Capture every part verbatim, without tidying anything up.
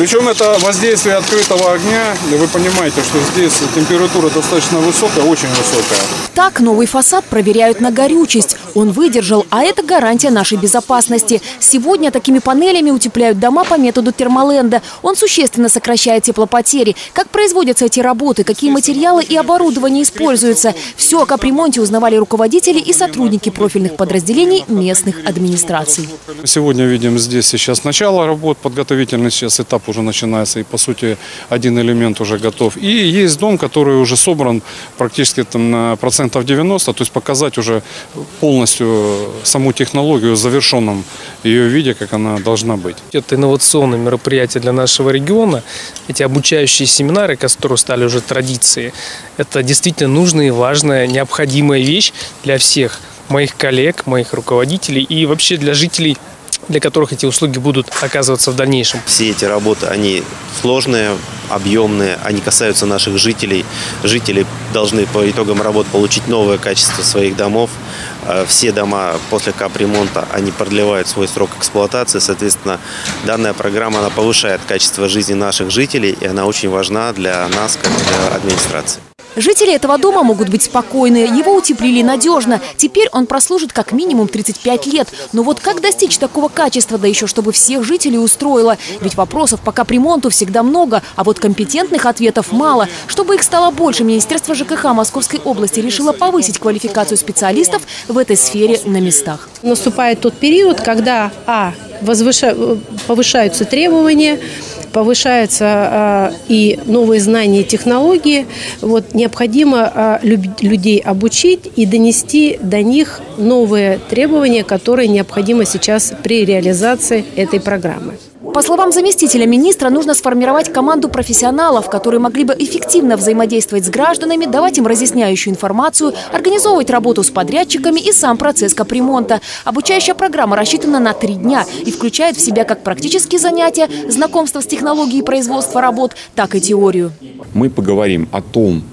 Причем это воздействие открытого огня. Вы понимаете, что здесь температура достаточно высокая, очень высокая. Так новый фасад проверяют на горючесть. Он выдержал, а это гарантия нашей безопасности. Сегодня такими панелями утепляют дома по методу термоленда. Он существенно сокращает теплопотери. Как производятся эти работы, какие материалы и оборудование используются. Все о капремонте узнавали руководители и сотрудники профильных подразделений местных администраций. Сегодня видим здесь сейчас начало работ, подготовительный сейчас этап уже начинается. И по сути один элемент уже готов. И есть дом, который уже собран практически там на процентов девяносто. То есть показать уже полностью саму технологию в завершенном ее виде, как она должна быть. Это инновационное мероприятие для нашего региона. Эти обучающие семинары, которые стали уже традицией, это действительно нужная и важная, необходимая вещь для всех моих коллег, моих руководителей и вообще для жителей, для которых эти услуги будут оказываться в дальнейшем. Все эти работы, они сложные, объемные, они касаются наших жителей. Жители должны по итогам работ получить новое качество своих домов. Все дома после капремонта, они продлевают свой срок эксплуатации. Соответственно, данная программа, она повышает качество жизни наших жителей, и она очень важна для нас, как для администрации. Жители этого дома могут быть спокойны. Его утеплили надежно. Теперь он прослужит как минимум тридцать пять лет. Но вот как достичь такого качества, да еще чтобы всех жителей устроило? Ведь вопросов по капремонту всегда много, а вот компетентных ответов мало. Чтобы их стало больше, Министерство ЖКХ Московской области решило повысить квалификацию специалистов в этой сфере на местах. Наступает тот период, когда а, возвыша... повышаются требования, повышаются э, и новые знания и технологии. Вот, необходимо э, люб- людей обучить и донести до них новые требования, которые необходимы сейчас при реализации этой программы. По словам заместителя министра, нужно сформировать команду профессионалов, которые могли бы эффективно взаимодействовать с гражданами, давать им разъясняющую информацию, организовывать работу с подрядчиками и сам процесс капремонта. Обучающая программа рассчитана на три дня и включает в себя как практические занятия, знакомство с технологией производства работ, так и теорию. Мы поговорим о том,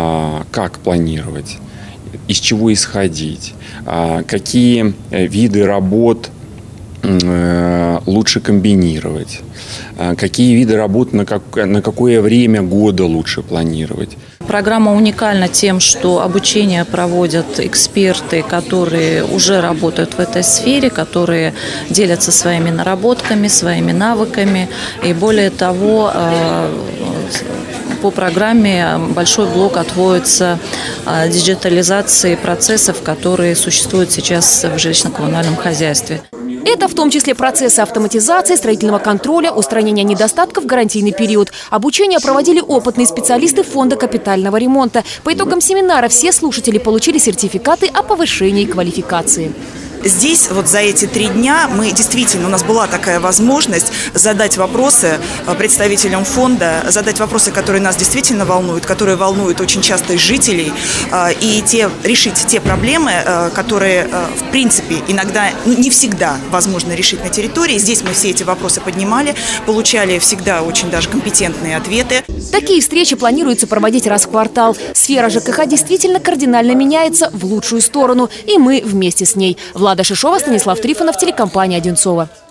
как планировать, из чего исходить, какие виды работ лучше комбинировать, какие виды работ на, как, на какое время года лучше планировать. Программа уникальна тем, что обучение проводят эксперты, которые уже работают в этой сфере, которые делятся своими наработками, своими навыками. И более того, по программе большой блок отводится диджитализации процессов, которые существуют сейчас в жилищно-коммунальном хозяйстве. Это в том числе процессы автоматизации, строительного контроля, устранения недостатков в гарантийный период. Обучение проводили опытные специалисты Фонда капитального ремонта. По итогам семинара все слушатели получили сертификаты о повышении квалификации. Здесь вот за эти три дня мы действительно, у нас была такая возможность задать вопросы представителям фонда, задать вопросы, которые нас действительно волнуют, которые волнуют очень часто жителей, и те, решить те проблемы, которые, в принципе, иногда, не всегда возможно решить на территории. Здесь мы все эти вопросы поднимали, получали всегда очень даже компетентные ответы. Такие встречи планируется проводить раз в квартал. Сфера ЖКХ действительно кардинально меняется в лучшую сторону, и мы вместе с ней. Влада Шишова, Станислав Трифонов, телекомпания «Одинцово».